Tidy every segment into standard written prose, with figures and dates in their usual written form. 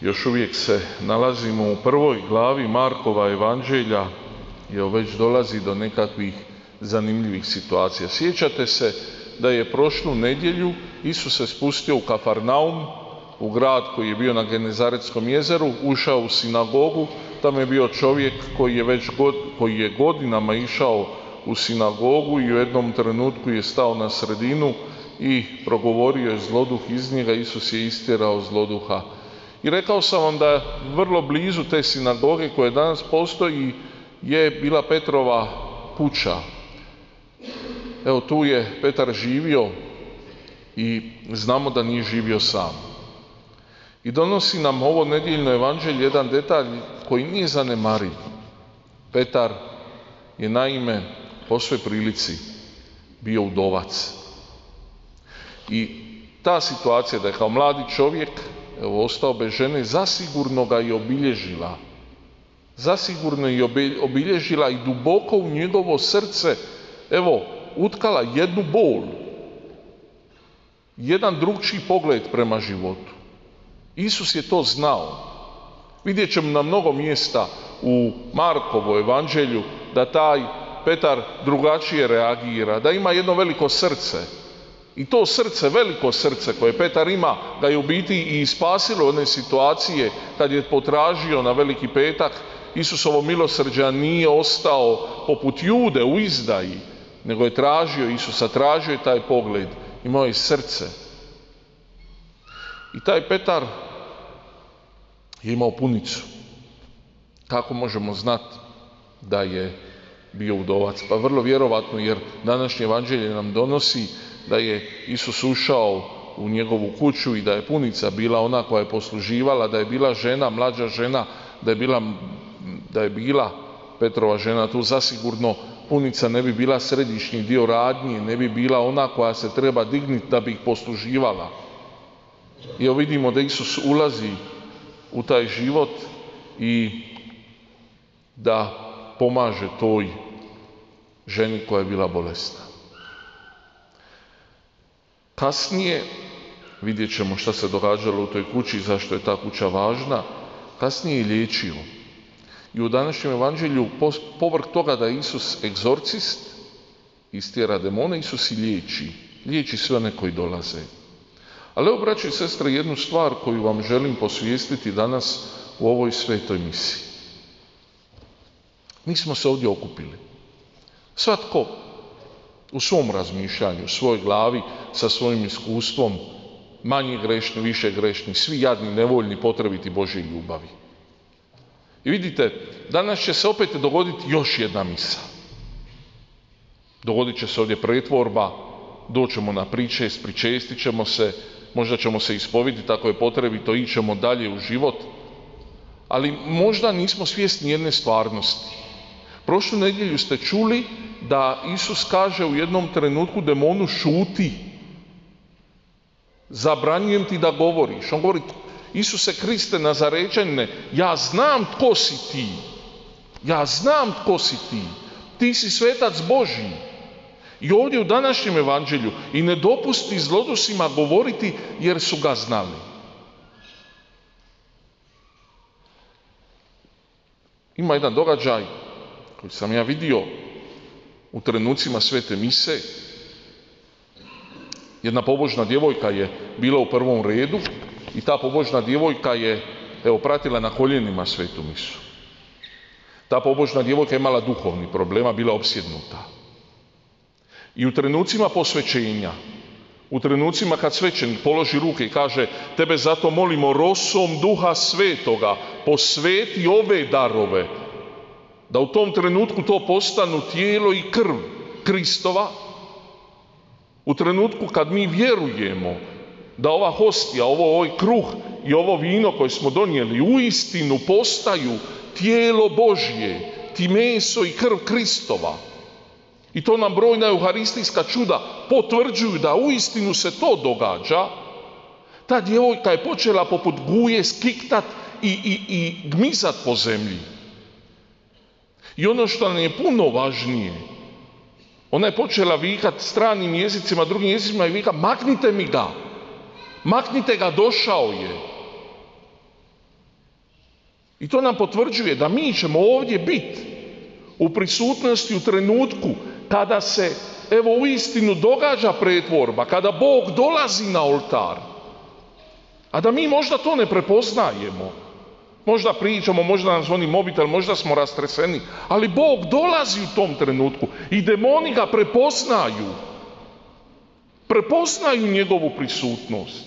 Još uvijek se nalazimo u prvoj glavi Markova evanđelja i već dolazi do nekakvih zanimljivih situacija. Sjećate se da je prošlu nedjelju Isus se spustio u Kafarnaum, u grad koji je bio na Genezaretskom jezeru, ušao u sinagogu. Tamo je bio čovjek koji je godinama išao u sinagogu i u jednom trenutku je stao na sredinu i progovorio je zloduh iz njega. Isus je istjerao zloduha. I rekao sam vam da vrlo blizu te sinagoge koje danas postoji je bila Petrova kuća. Evo, tu je Petar živio i znamo da nije živio sam. I donosi nam ovo nedjeljno evanđelje jedan detalj koji nije zanemariv. Petar je naime po svoj prilici bio udovac. I ta situacija da je kao mladi čovjek ostao bez žene zasigurno ga je obilježila. Zasigurno je obilježila i duboko u njegovo srce utkala jednu bol, jedan drugčiji pogled prema životu. Isus je to znao. Vidjet ćemo na mnogo mjesta u Markovu evanđelju da taj Petar drugačije reagira, da ima jedno veliko srce. I to srce, veliko srce koje Petar ima, ga je u biti i spasilo one situacije kad je potražio na Veliki petak. Isusovo milosrđe nije ostao poput Jude u izdaji, nego je tražio Isusa, tražio je taj pogled, imao je srce. I taj Petar je imao punicu. Kako možemo znati da je bio udovac? Pa vrlo vjerovatno, jer današnje evanđelje nam donosi da je Isus ušao u njegovu kuću i da je punica bila ona koja je posluživala, da je bila žena, mlađa žena, da je bila Petrova žena. Tu zasigurno punica ne bi bila središnji dio radnje, ne bi bila ona koja se treba dignuti da bi ih posluživala. I evo vidimo da Isus ulazi u taj život i da pomaže toj ženi koja je bila bolesna. Kasnije vidjet ćemo šta se događalo u toj kući, zašto je ta kuća važna. Kasnije je liječio. I u današnjem evanđelju, povrh toga da je Isus egzorcist, istjera demone, Isus i liječi sve one koji dolaze. Ali evo, braćo i sestre, jednu stvar koju vam želim posvijestiti danas u ovoj svetoj misiji. Mi smo se ovdje okupili. Svatko u svom razmišljanju, u svojoj glavi, sa svojim iskustvom, manje grešni, više grešni, svi jadni, nevoljni, potrebiti Božje ljubavi. I vidite, danas će se opet dogoditi još jedna misa. Dogodit će se ovdje pretvorba, doćemo na pričest, pričestit ćemo se, možda ćemo se ispoviditi ako je potrebito, ićemo dalje u život, ali možda nismo svjesni jedne stvarnosti. Prošlu nedjelju ste čuli da Isus kaže u jednom trenutku demonu: šuti, zabranjujem ti da govoriš. On govori: Isuse Kriste Nazarećanine, ja znam tko si ti. Ja znam tko si ti. Ti si svetac Božji. I ovdje u današnjem evanđelju: i ne dopusti zlodusima govoriti jer su ga znali. Ima jedan događaj koji sam ja vidio u trenucima svete mise. Jedna pobožna djevojka je bila u prvom redu i ta pobožna djevojka je pratila na koljenima svetu misu. Ta pobožna djevojka je imala duhovni problema, bila opsjednuta. I u trenucima posvećenja, u trenucima kad svećenik položi ruke i kaže: tebe zato molimo rosom Duha Svetoga, posveti ove darove, da u tom trenutku to postanu tijelo i krv Kristova. U trenutku kad mi vjerujemo da ova hostija, ovaj kruh i ovo vino koje smo donijeli uistinu postaju tijelo Božje, ti meso i krv Kristova. I to nam brojna euharistijska čuda potvrđuju da uistinu se to događa. Ta djevojka je počela poput guje skiktat i gmizat po zemlji. I ono što nam je puno važnije, ona je počela vikat stranim jezicima, drugim jezicima i vika: maknite mi ga, maknite ga, došao je. I to nam potvrđuje da mi ćemo ovdje biti u prisutnosti u trenutku kada se, evo, uistinu događa pretvorba, kada Bog dolazi na oltar, a da mi možda to ne prepoznajemo. Možda pričamo, možda nam zvoni mobitel, možda smo rastreseni, ali Bog dolazi u tom trenutku i demoni ga prepoznaju. Prepoznaju njegovu prisutnost.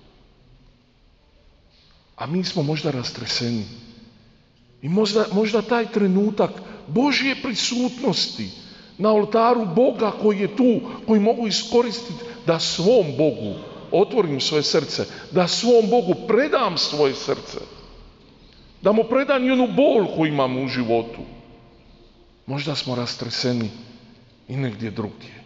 A mi smo možda rastreseni. I možda taj trenutak Božje prisutnosti na oltaru Boga koji je tu, koji mogu iskoristiti da svom Bogu otvorim svoje srce, da svom Bogu predam svoje srce, da mu predam i onu bol koju imam u životu. Možda smo rastreseni i negdje drugdje.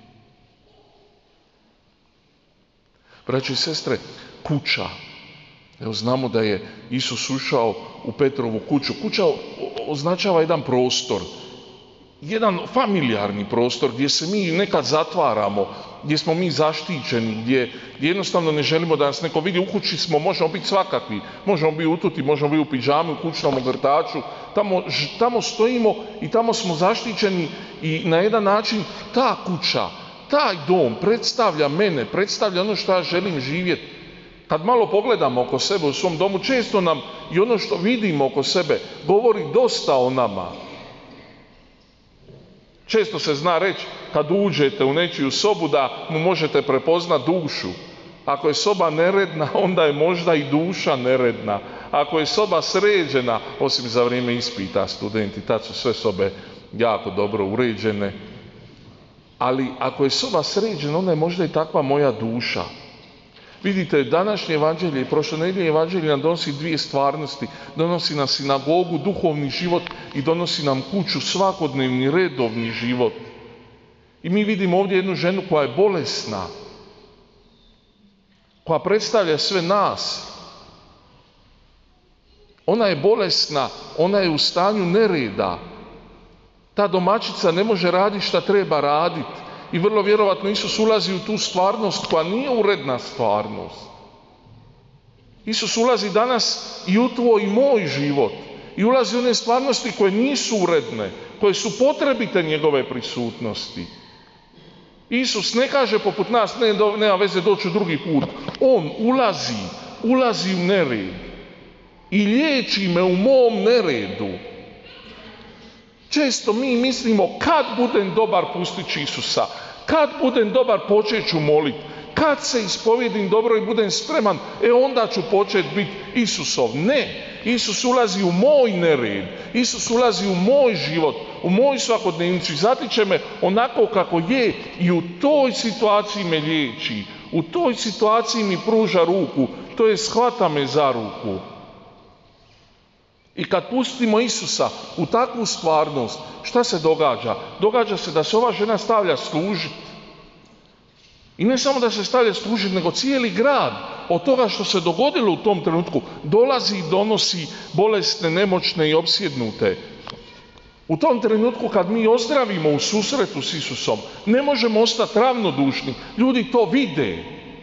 Braći i sestre, kuća. Evo, znamo da je Isus ušao u Petrovu kuću. Kuća označava jedan prostor, jedan familijarni prostor gdje se mi nekad zatvaramo, gdje smo mi zaštićeni, gdje jednostavno ne želimo da nas neko vidi. U kući smo, možemo biti svakakvi, možemo biti ututi, možemo biti u pidžami, u kućnom ogrtaču, tamo stojimo i tamo smo zaštićeni i na jedan način ta kuća, taj dom predstavlja mene, predstavlja ono što ja želim živjeti. Kad malo pogledamo oko sebe u svom domu, često nam i ono što vidimo oko sebe govori dosta o nama. Često se zna reći kad uđete u nečiju sobu da mu možete prepoznati dušu. Ako je soba neredna, onda je možda i duša neredna. Ako je soba sređena, osim za vrijeme ispita studenti, tad su sve sobe jako dobro uređene. Ali ako je soba sređena, onda je možda i takva moja duša. Vidite, današnje evanđelje i prošlonedjeljno evanđelje nam donosi dvije stvarnosti. Donosi nam sinagogu, duhovni život i donosi nam kuću, svakodnevni, redovni život. I mi vidimo ovdje jednu ženu koja je bolesna, koja predstavlja sve nas. Ona je bolesna, ona je u stanju nereda. Ta domaćica ne može raditi šta treba raditi. I vrlo vjerovatno Isus ulazi u tu stvarnost koja nije uredna stvarnost. Isus ulazi danas i u tvoj i moj život. I ulazi u one stvarnosti koje nisu uredne, koje su potrebite njegove prisutnosti. Isus ne kaže poput nas, nema veze doći u drugi put. On ulazi u nered i liječi me u mom neredu. Često mi mislimo kad budem dobar pustit ću Isusa, kad budem dobar počet ću moliti, kad se ispovjedim dobro i budem spreman, onda ću početi biti Isusov. Ne, Isus ulazi u moj nered, Isus ulazi u moj život, u moju svakodnevnicu i zatiče me onako kako je i u toj situaciji me liječi, u toj situaciji mi pruža ruku, to je shvata me za ruku. I kad pustimo Isusa u takvu stvarnost, šta se događa? Događa se da se ova žena stavlja služiti. I ne samo da se stavlja služiti, nego cijeli grad od toga što se dogodilo u tom trenutku dolazi i donosi bolesne, nemoćne i opsjednute. U tom trenutku kad mi ozdravimo u susretu s Isusom, ne možemo ostati ravnodušni. Ljudi to vide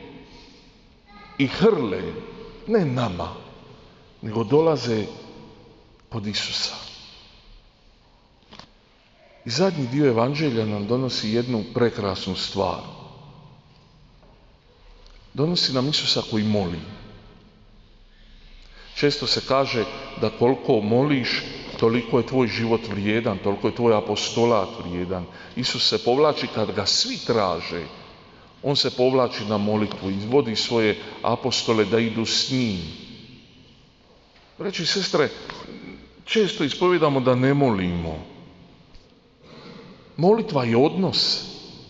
i hrle, ne nama, nego dolaze od Isusa. I zadnji dio evanđelja nam donosi jednu prekrasnu stvar. Donosi nam Isusa koji moli. Često se kaže da koliko moliš, toliko je tvoj život vrijedan, toliko je tvoj apostolat vrijedan. Isus se povlači kad ga svi traže. On se povlači na molitvu i vodi svoje apostole da idu s njim. Braći i sestre, često ispovjedamo da ne molimo. Molitva je odnos.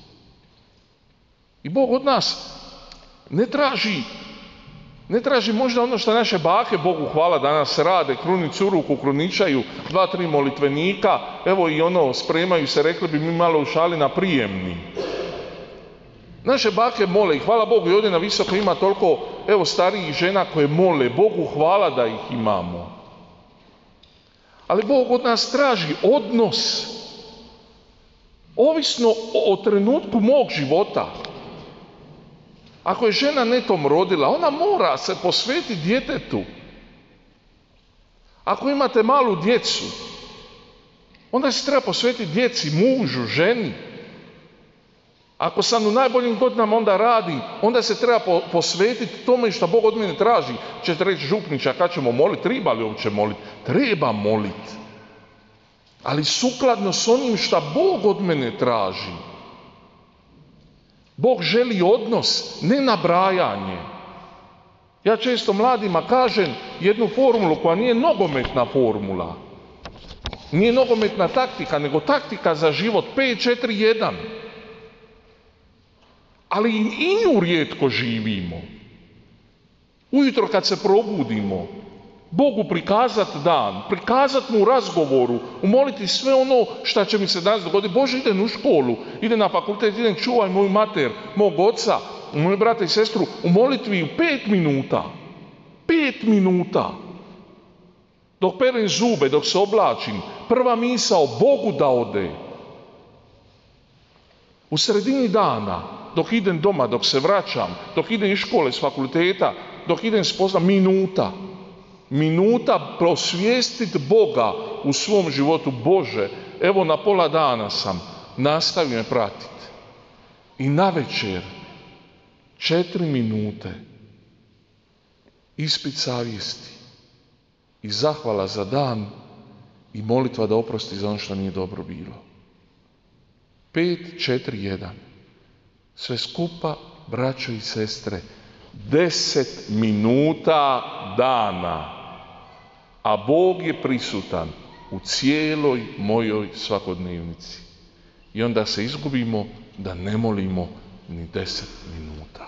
I Bog od nas ne traži možda ono što naše bake, Bogu hvala, danas rade, krunicu u ruku kruničaju, 2-3 molitvenika, evo i ono, spremaju se, rekli bi mi malo u šali, na prijemni. Naše bake mole i hvala Bogu i ovdje na Visoko ima toliko, evo, starijih žena koje mole, Bogu hvala da ih imamo. Ali Bog od nas traži odnos, ovisno o trenutku mog života. Ako je žena netom rodila, ona mora se posvetiti djetetu. Ako imate malu djecu, onda se treba posvetiti djeci, mužu, ženi. Ako sam u najboljim godinama onda radim, onda se treba posvetiti tome što Bog od mene traži. Ćete reći, župniče, kad ćemo moliti? Treba li uopće moliti? Treba moliti. Ali sukladno s onim što Bog od mene traži. Bog želi odnos, ne nabrajanje. Ja često mladima kažem jednu formulu koja nije nogometna formula. Nije nogometna taktika, nego taktika za život 5-4-1. Ali i nju rijetko živimo. Ujutro kad se probudimo, Bogu prikazati dan, prikazati mu u razgovoru, umoliti sve ono što će mi se danas dogoditi. Bože, idem u školu, idem na fakultet, idem čuvaj moju mater, mog oca, moje brata i sestru, u molitvi u 5 minuta. 5 minuta. Dok perem zube, dok se oblačim, prva misao Bogu da ode. U sredini dana, dok idem doma, dok se vraćam, dok idem iz škole, s fakulteta, dok idem s posla, minuta. Minuta prosvijestiti Boga u svom životu. Bože, evo na pola dana sam, nastavi me pratiti. I navečer, 4 minute, ispit savjesti i zahvala za dan i molitva da oprosti za ono što nije dobro bilo. 5-4-1. Sve skupa, braćo i sestre, 10 minuta dana, a Bog je prisutan u cijeloj mojoj svakodnevnici. I onda se izgubimo da ne molimo ni 10 minuta.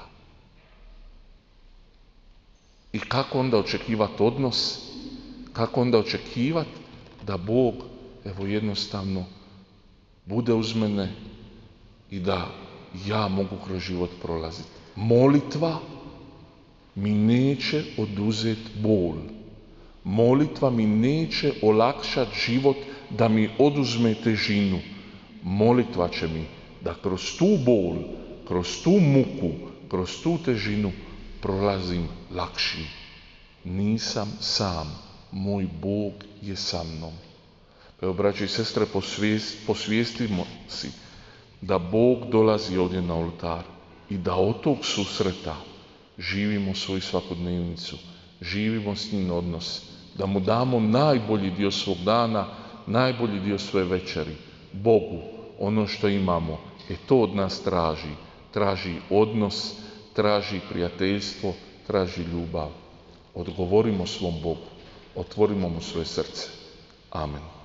I kako onda očekivati odnos? Kako onda očekivati da Bog, evo jednostavno, bude uz mene i da ja mogu kroz život prolaziti? Molitva mi neće oduzeti bol. Molitva mi neće olakšati život da mi oduzme težinu. Molitva će mi da kroz tu bol, kroz tu muku, kroz tu težinu prolazim lakši. Nisam sam, moj Bog je sa mnom. Evo, braći i sestre, posvijestimo si da Bog dolazi ovdje na oltar i da od tog susreta živimo svoju svakodnevnicu, živimo s njim odnos, da mu damo najbolji dio svog dana, najbolji dio svoje večeri. Bogu ono što imamo, to od nas traži. Traži odnos, traži prijateljstvo, traži ljubav. Odgovorimo svom Bogu, otvorimo mu svoje srce. Amen.